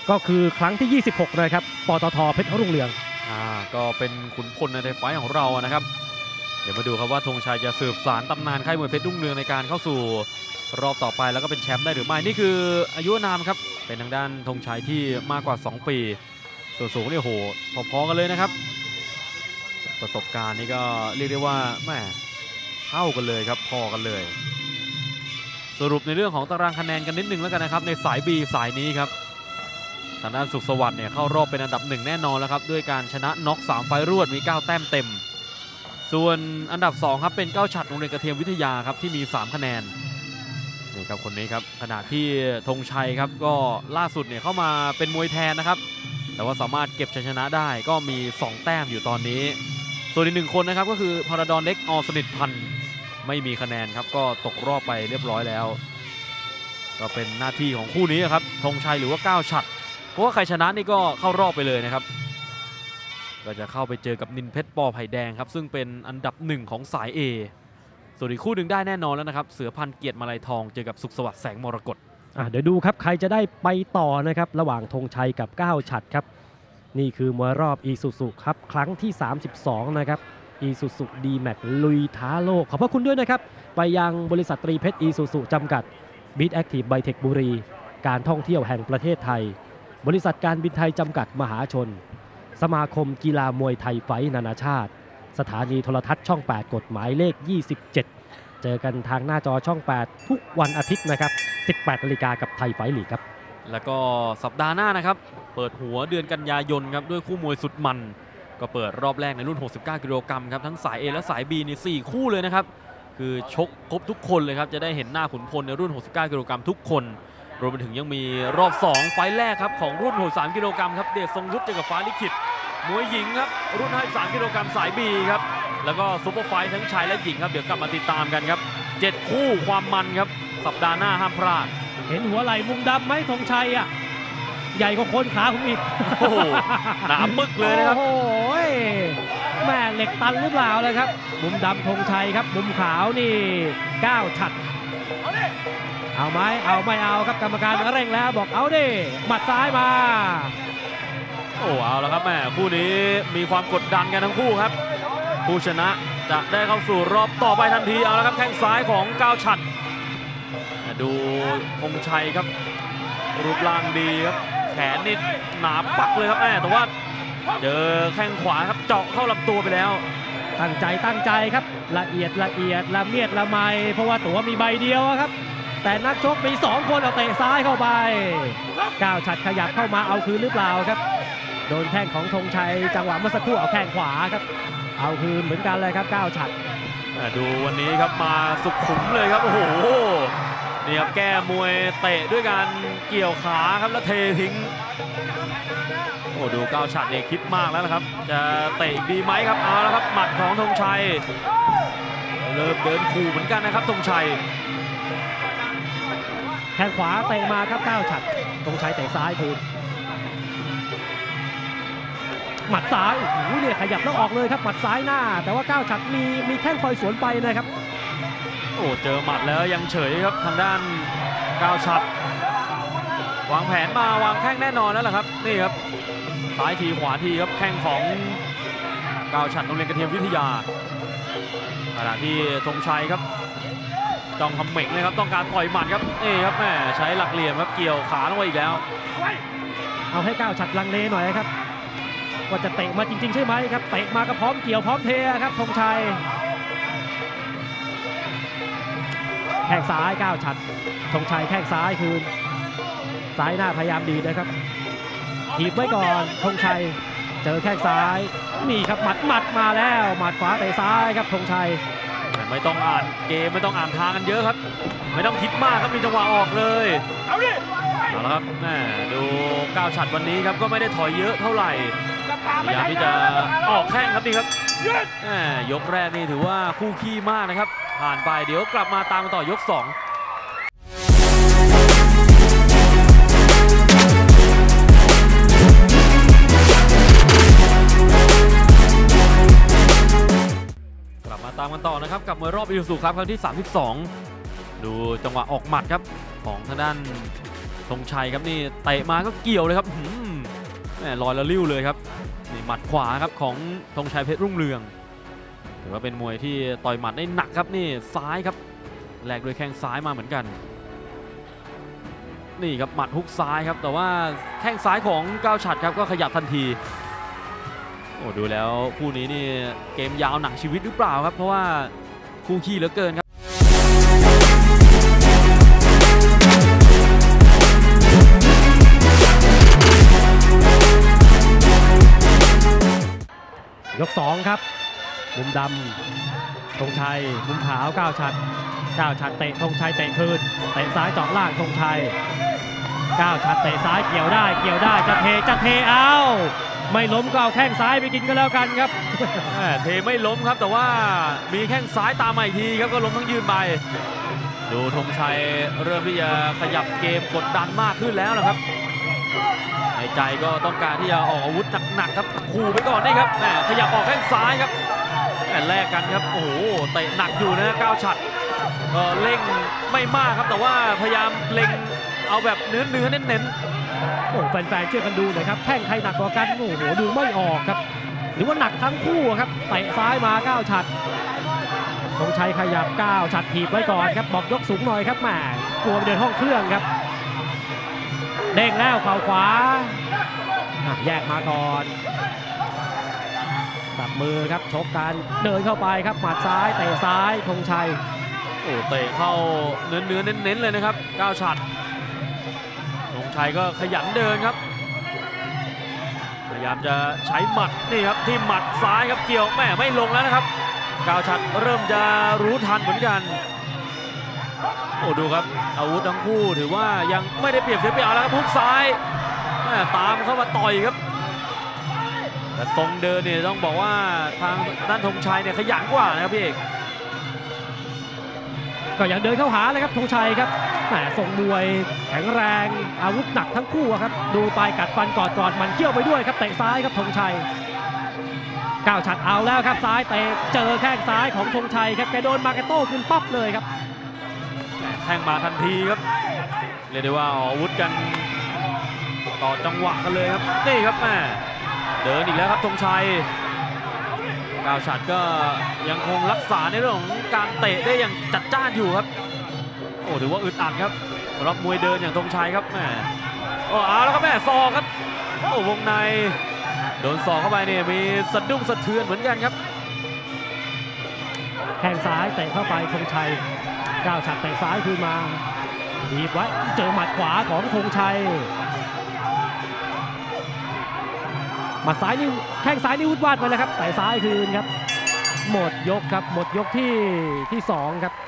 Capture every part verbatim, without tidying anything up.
ก็คือครั้งที่ ยี่สิบหก นะครับปตท.เพชรรุ่งเรืองอ่าก็เป็นขุนพลในไฟท์ของเรานะครับเดี๋ยวมาดูครับว่าธงชัยจะสืบสานตำนานค่ายมวยเพชรรุ่งเรืองในการเข้าสู่รอบต่อไปแล้วก็เป็นแชมป์ได้หรือไม่นี่คืออายุนามครับเป็นทางด้านธงชัยที่มากกว่าสองปีส่วนสูงนี่โหพอๆกันเลยนะครับประสบการณ์นี่ก็เรียกได้ว่าแม่เท่ากันเลยครับพอกันเลยสรุปในเรื่องของตารางคะแนนกันนิดนึงแล้วกันนะครับในสาย B สายนี้ครับทางด้านสุขสวัสดิ์เนี่ยเข้ารอบเป็นอันดับหนึ่งแน่นอนแล้วครับด้วยการชนะน็อกสามไฟล์รวดมีเก้าแต้มเต็มส่วนอันดับสองครับเป็นเก้าฉัตรโรงเรียนกระเทียมวิทยาครับที่มีสามคะแนนนี่ครับคนนี้ครับขณะที่ธงชัยครับก็ล่าสุดเนี่ยเข้ามาเป็นมวยแทนนะครับแต่ว่าสามารถเก็บชัยชนะได้ก็มีสองแต้มอยู่ตอนนี้ส่วนอีกหนึ่งคนนะครับก็คือพาราดอนเล็กอสนิทพันธ์ไม่มีคะแนนครับก็ตกรอบไปเรียบร้อยแล้วก็เป็นหน้าที่ของคู่นี้ครับธงชัยหรือว่าเก้าฉัตรเพราะว่าใครชนะนี่ก็เข้ารอบไปเลยนะครับก็จะเข้าไปเจอกับนินเพชรปอไผ่แดงครับซึ่งเป็นอันดับหนึ่งของสาย A ส่วนอีกคู่หนึ่งได้แน่นอนแล้วนะครับเสือพันเกียรติมาลัยทองเจอกับสุขสวัสดิ์แสงมรกตอ่ะเดี๋ยวดูครับใครจะได้ไปต่อนะครับระหว่างธงชัยกับเก้าฉัตรครับนี่คือมวยรอบอีซูซุครับครั้งที่สามสิบสองนะครับอีซูซุดีแม็กลุยท้าโลกขอบพระคุณด้วยนะครับไปยังบริษัทตรีเพชรอีซูซุจำกัดบีทแอคทีฟไบเทคบุรีการท่องเที่ยวแห่งประเทศไทยบริษัทการบินไทยจำกัดมหาชนสมาคมกีฬามวยไทยไฟท์นานาชาติสถานีโทรทัศน์ช่องแปดกฎหมายเลขยี่สิบเจ็ดเจอกันทางหน้าจอช่องแปดทุกวันอาทิตย์นะครับสิบแปดนาฬิกากับไทยไฟท์ลีกครับแล้วก็สัปดาห์หน้านะครับเปิดหัวเดือนกันยายนครับด้วยคู่มวยสุดมันก็เปิดรอบแรกในรุ่นหกสิบเก้ากิโลกรัมครับทั้งสาย A และสาย B นี่สี่คู่เลยนะครับคือชกครบทุกคนเลยครับจะได้เห็นหน้าขุนพลในรุ่นหกสิบเก้ากิโลกรัมทุกคนรวมไปถึงยังมีรอบสองไฟล์แรกครับของรุ่นหกสิบสามกิโลกรัมครับเดชทรงยุทธเจอกับฟ้าลิขิตมวยหญิงครับรุ่นห้าสิบสามกิโลกรัมสาย B ครับแล้วก็ซุปเปอร์ไฟท์ทั้งชายและหญิงครับเดี๋ยวกลับมาติดตามกันครับเจ็ดคู่ความมันครับสัปดาห์หน้าห้ามพลาดเห็นหัวไหล่มุมดำไหมธงชัยอ่ะใหญ่กว่าคนขาผมอีกโอ้โหหนามึกเลยนะครับโอ้โหแม่เหล็กตันหรือเปล่าเลยครับมุมดำธงชัยครับมุมขาวนี่เก้าฉัตรเอาไหมเอาไม่เอาครับกรรมการเร่งแล้วบอกเอาดิหมัดซ้ายมาโอ้เอาแล้วครับแม่คู่นี้มีความกดดันกันทั้งคู่ครับผู้ชนะจะได้เข้าสู่รอบต่อไปทันทีเอาแล้วครับแข้งซ้ายของเก้าฉัตรดูธงชัยครับรูปร่างดีครับแขนนี่หนาปักเลยครับแม่แต่ว่าเจอแข้งขวาครับเจาะเข้าลำตัวไปแล้วตั้งใจตั้งใจครับละเอียดละเอียดละเมียดละไมเพราะว่าตั๋วมีใบเดียวครับแต่นักชกมีสองคนเอาเตะซ้ายเข้าไปเก้าฉัตรขยับเข้ามาเอาคืนหรือเปล่าครับโดนแข้งของธงชัยจังหวะเมื่อสักครู่เอาแข้งขวาครับเอาคืนเหมือนกันเลยครับเก้าฉัตรดูวันนี้ครับมาสุขุมเลยครับโอ้โหนี่ครับแก้มวยเตะด้วยการเกี่ยวขาครับแล้วเททิ้งโอ้ดูเก้าฉัตรเนี่ยคิดมากแล้วนะครับจะเตะดีไหมครับเอาแล้วครับหมัดของธงชัยเริ่มเดินขู่เหมือนกันนะครับธงชัยแข้งขวาเตะมาครับเก้าฉัตรธงชัยเตะซ้ายคืนหมัดซ้ายโอ้โหเนี่ยขยับแล้วออกเลยครับหมัดซ้ายหน้าแต่ว่าเก้าฉัตรมีมีแข้งคอยสวนไปนะครับโอ้เจอหมัดแล้วยังเฉยครับทางด้านเก้าฉัตรวางแผนมาวางแข้งแน่นอนแล้วล่ะครับนี่ครับซ้ายทีขวาทีครับแข้งของเก้าฉัตรโรงเรียนกระเทียมวิทยาขณะที่ธงชัยครับต้องทำเหม่งเลยครับต้องการปล่อยหมัดครับนี่ครับแม่ใช้หลักเหลี่ยมครับเกี่ยวขาลงไปอีกแล้วเอาให้เก้าฉัตรลังเลหน่อยครับว่าจะเตะมาจริงๆใช่ไหมครับเตะมาก็พร้อมเกี่ยวพร้อมเทครับธงชัยแข้งซ้ายเก้าฉัตรธงชัยแข้งซ้ายคืนซ้ายหน้าพยายามดีนะครับถีบไว้ก่อนธงชัยเจอแข้งซ้ายนี่ครับหมัดหมัดมาแล้วหมัดขวาเตะซ้ายครับธงชัยไม่ต้องอ่านเกมไม่ต้องอ่านทางกันเยอะครับไม่ต้องคิดมากครับมีจังหวะออกเลยเอาดิเอาละครับแม่ดูเก้าฉัตรวันนี้ครับก็ไม่ได้ถอยเยอะเท่าไหร่พยายามที่จะออกแข้งครับนี่ครับยกแรกนี่ถือว่าคู่ขี้มากนะครับผ่านไปเดี๋ยวกลับมาตามกันต่อยกสองกลับมาตามกันต่อนะครับกับมวยรอบอีซูซูครับครั้งที่สามสิบสองดูจังหวะออกหมัดครับของทางด้านธงชัยครับนี่เตะมาก็เกี่ยวเลยครับแหมลอยละลิ้วเลยครับนี่หมัดขวาครับของธงชัยเพชรรุ่งเรืองถือว่าเป็นมวยที่ต่อยหมัดได้หนักครับนี่ซ้ายครับแลกด้วยแข้งซ้ายมาเหมือนกันนี่ครับหมัดฮุกซ้ายครับแต่ว่าแข้งซ้ายของก้าวฉัตรครับก็ขยับทันทีโอ้ดูแล้วคู่นี้นี่เกมยาวหนังชีวิตหรือเปล่าครับเพราะว่าคู่ขี้เหลือเกินครับยกสองครับมุมดำธงชัยมุมขาวก้าวฉัตรก้าวฉัตรเตะธงชัยเตะคืนเตะซ้ายเจาะล่างธงชัยก้าวฉัตรเตะซ้ายเกี่ยวได้เกี่ยวได้จะเทจะเทเอาไม่ล้มก็เอาแข้งซ้ายไปกินก็แล้วกันครับเทไม่ล้มครับแต่ว่ามีแข้งซ้ายตามมาอีกทีครับก็ล้มทั้งยืนไปดูธงชัยเริ่มที่จะขยับเกมกดดันมากขึ้นแล้วนะครับในใจก็ต้องการที่จะออกอาวุธหนักๆครับขู่ไปก่อนนี่ครับแหมขยับออกแข้งซ้ายครับแต่แลกกันครับโอ้โหเตะหนักอยู่นะก้าวฉัตรก็เร่งไม่มากครับแต่ว่าพยายามเล็งเอาแบบเนื้อเนื้อเน้นๆโอ้แฟนๆเชื่อกันดูหน่อยครับแข้งใครหนักกว่ากันโอ้โหดูไม่ออกครับหรือว่าหนักทั้งคู่ครับเตะซ้ายมาก้าวฉัตรธงชัยขยับก้าวฉัตรถีบไว้ก่อนครับบอกยกสูงหน่อยครับแหมกลัวไปเดินห้องเครื่องครับเด้งแล้วเข่าขวาแยกมาก่อนสับมือครับชกกันเดินเข้าไปครับหมัดซ้ายเตะซ้ายธงชัยโอ้เตะเข้าเนื้อเนื้อเน้นๆเลยนะครับก้าวฉัตรธงชัยก็ขยันเดินครับพยายามจะใช้หมัดนี่ครับที่หมัดซ้ายครับเกี่ยวแม่ไม่ลงแล้วนะครับก้าวฉัตรเริ่มจะรู้ทันเหมือนกันโอ้ดูครับอาวุธทั้งคู่ถือว่ายังไม่ได้เปรียบเสียเปรียบแล้วครับฮุกซ้ายตามเข้ามาต่อยครับแต่ทรงเดินเนี่ยต้องบอกว่าทางด้านธงชัยเนี่ยขยันกว่านะครับพี่เอกก็ยังเดินเข้าหาเลยครับธงชัยครับแหมทรงมวยแข็งแรงอาวุธหนักทั้งคู่ครับดูไปกัดฟันกอดกอดมันเขี้ยวไปด้วยครับเตะซ้ายครับธงชัยก้าวฉัตรเอาแล้วครับซ้ายเตะเจอแข้งซ้ายของธงชัยครับแกโดนมาแกโต้ขึ้นปั๊บเลยครับแทงมาทันทีครับเรียกได้ว่าอาวุธกันต่อจังหวะกันเลยครับนี่ครับแม่เดินอีกแล้วครับธงชัยก้าวฉัตรก็ยังคงรักษาในเรื่องของการเตะได้อย่างจัดจ้านอยู่ครับโอ้ถือว่าอึดอัดครับสำหรับมวยเดินอย่างธงชัยครับแม่โอ้เอาแล้วครับแม่ศอกครับโอ้วงในโดนศอกเข้าไปเนี่ยมีสะดุ้งสะเทือนเหมือนกันครับแข้งซ้ายเตะเข้าไปธงชัยก้าวฉัตรเตะซ้ายคืนมาถีบไว้เจอหมัดขวาของธงชัยหมัดซ้ายนี่แข้งซ้ายนี่วุดวาดไปเลยครับแต่ซ้ายคืนครับหมดยกครับหมดยกที่ที่สองครับ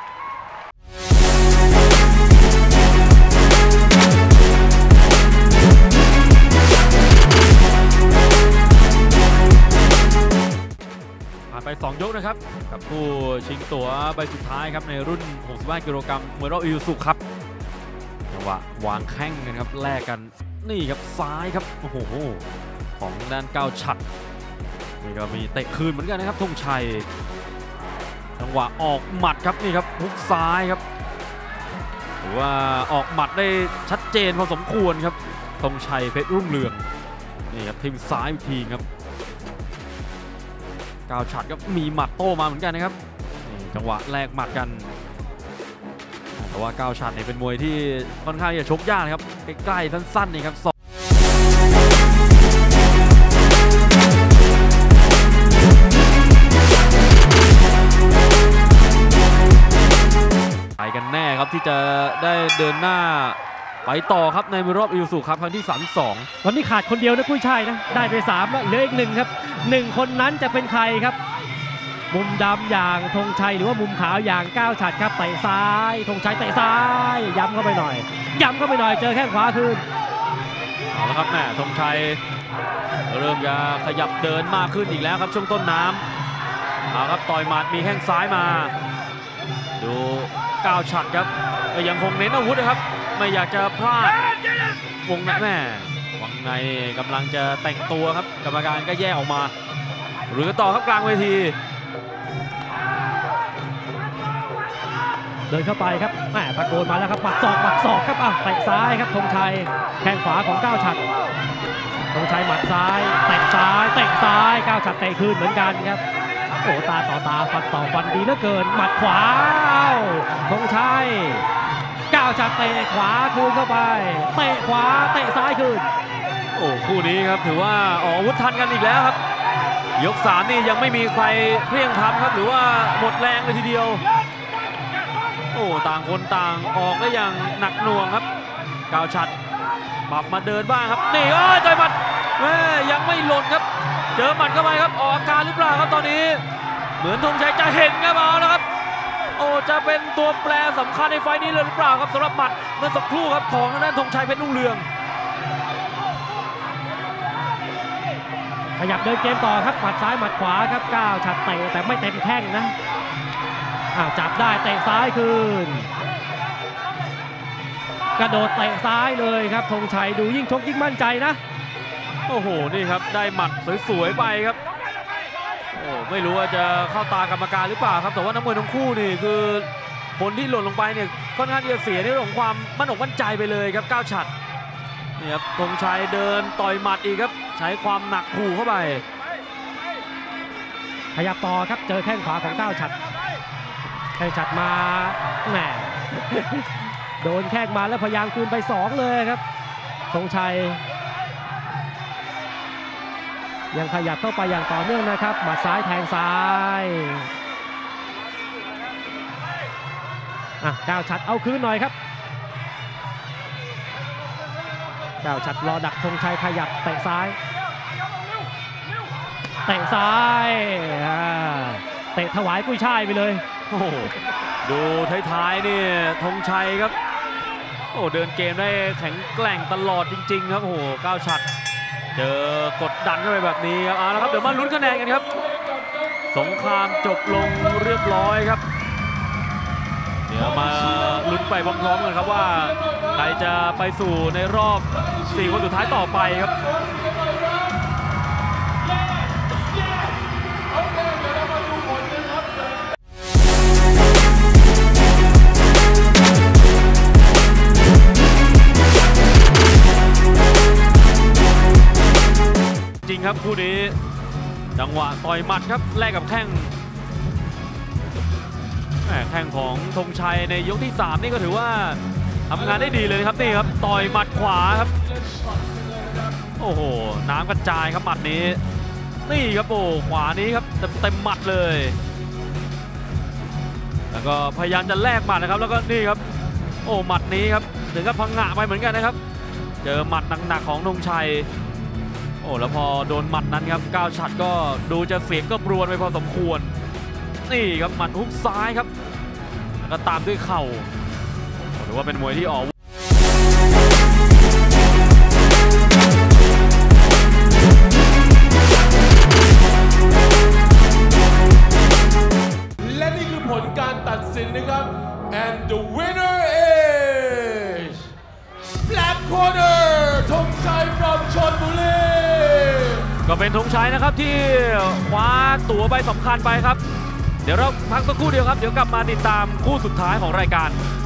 ผ่านไปสองยกนะครับกับผู้ชิงตั๋วใบสุดท้ายครับในรุ่นหกสิบห้ากิโลกรัมมวยรอบอิซูซุครับจังหวะวางแข้งกันครับแลกกันนี่ครับซ้ายครับโอ้โหของด้านก้าวฉัตรนี่ก็มีเตะคืนเหมือนกันนะครับธงชัยจังหวะออกหมัดครับนี่ครับฮุกซ้ายครับถือว่าออกหมัดได้ชัดเจนพอสมควรครับธงชัยเพชรรุ่งเรืองนี่ครับทิมซ้ายอีกทีครับก้าวฉัตรก็มีหมัดโต้มาเหมือนกันนะครับจังหวะแลกหมัดกันแต่ว่าก้าวฉัตรเนี่ยเป็นมวยที่ค่อนข้างจะชกยากครับใกล้ๆสั้นๆนี่ครับไปกันแน่ครับที่จะได้เดินหน้าไปต่อครับในรอบอิซูซุครับครั้งที่สามสิบสองตอนนี้ขาดคนเดียวนะกุ้ยช่ายนะได้ไปสามแล้วเหลืออีกหนึ่งครับหนึ่งคนนั้นจะเป็นใครครับมุมดำอย่างธงชัยหรือว่ามุมขาวอย่างก้าวฉัตรครับเตะซ้ายธงชัยเตะซ้ายย้ำเข้าไปหน่อยย้ำเข้าไปหน่อยเจอแข้งขวาคืนเอาละครับแม่ธงชัยเริ่มจะขยับเดินมากขึ้นอีกแล้วครับช่วงต้นน้ำเอาครับต่อยหมัดมีแข้งซ้ายมาดูก้าวฉัตรครับยังคงเน้นอาวุธนะครับไม่อยากจะพลาดวงในแม่วงในกำลังจะแต่งตัวครับกรรมการก็แยกออกมาหรือต่อครับกลางเวทีโดินเข้าไปครับแหมตะโกนมาแล้วครับหมัดศอกหมัดศอกครับอ่ะเตะซ้ายครับธงชัยแข้งขวาของก้าวฉัตรธงชัยหมัดซ้ายเตะซ้ายเตะซ้ายก้าวฉัตรเตะคืนเหมือนกันครับโอ้ตาต่อตาฟันต่อฟันดีเหลือเกินหมัดขวาธงชัยก้าวฉัตรเตะขวาคืนเข้าไปเตะขวาเตะซ้ายคืนโอ้คู่นี้ครับถือว่าออกอาวุธทันกันอีกแล้วครับยกสามนี่ยังไม่มีใครเพลียงพล้ำครับหรือว่าหมดแรงเลยทีเดียวโอ้ต่างคนต่างออกได้อย่างหนักหน่วงครับก้าวฉัตรปรับมาเดินบ้างครับนี่เอ้ยต่อยหมัดแม่ยังไม่หล่นครับเจอหมัดเข้าไปครับออกอาการหรือเปล่าครับตอนนี้เหมือนธงชัยจะเห็นครับเอาแล้วครับโอ้จะเป็นตัวแปรสำคัญในไฟนี้เลยหรือเปล่าครับสำหรับหมัดเมื่อสักครู่ครับของทางด้านธงชัยเพชรรุ่งเรืองขยับเดินเกมต่อครับหมัดซ้ายหมัดขวาครับก้าวฉัตรเตะแต่ไม่เต็มแข้งนะอ้าวจับได้เตะซ้ายคืนกระโดดเตะซ้ายเลยครับธงชัยดูยิ่งชกยิ่งมั่นใจนะโอ้โหนี่ครับได้หมัดสวยๆไปครับโอ้ไม่รู้ว่าจะเข้าตากรรมการหรือเปล่าครับแต่ว่านักมวยทั้งคู่นี่คือคนที่หล่นลงไปเนี่ยค่อนข้างที่จะเสียในเรื่องของความมั่นอกมั่นใจไปเลยครับก้าวฉัตรนี่ครับธงชัยเดินต่อยหมัดอีกครับใช้ความหนักขู่เข้าไปขยับต่อครับเจอแข้งขวาของก้าวฉัตรแข้งฉัตรมาแหม โดนแข้งมาแล้วพยายามคืนไปสองเลยครับธงชัยยังขยับเข้าไปอย่างต่อเนื่องนะครับหมัดซ้ายแทงซ้ายอ่ะก้าวฉัตรเอาคืนหน่อยครับก้าวฉัตรรอดักธงชัยขยับเตะซ้ายเตะซ้ายเตะถวายกุ้ยช่ายไปเลยโอ้ดูท้ายๆนี่ธงชัยครับโอ้เดินเกมได้แข็งแกร่งตลอดจริงๆครับโอ้โหก้าวฉัตรเจอกดดันเข้าไปแบบนี้ครับเอาละครับเดี๋ยวมาลุ้นคะแนนกันครับสงครามจบลงเรียบร้อยครับเดี๋ยวมาลุ้นไปพร้อมๆกันครับว่าใครจะไปสู่ในรอบสี่คนสุดท้ายต่อไปครับจริงครับคู่นี้จังหวะต่อยหมัดครับแลกกับแข้งแข้งของธงชัยในยกที่สามนี่ก็ถือว่าทำงานได้ดีเลยครับนี่ครับต่อยหมัดขวาครับโอ้โหน้ำกระจายครับหมัดนี้นี่ครับโอ้ขวานี้ครับเต็มเต็มหมัดเลยแล้วก็พยายามจะแลกหมัดนะครับแล้วก็นี่ครับโอ้หมัดนี้ครับถึงกับพังงะไปเหมือนกันนะครับเจอหมัดหนักๆของธงชัยโอ้แล้วพอโดนหมัดนั้นครับก้าวฉัตรก็ดูจะเสียงก็บรวนไปพอสมควรนี่ครับหมัดฮุกซ้ายครับแล้วก็ตามด้วยเข่าหรือว่าเป็นมวยที่ออกและนี่คือผลการตัดสินนะครับ and the winner is Black Corner ธงชัย from ชลบุรีก็เป็นธงชัยนะครับที่คว้าตั๋วใบสำคัญไปครับเดี๋ยวเราพักสักครู่เดียวครับเดี๋ยวกลับมาติดตามคู่สุดท้ายของรายการ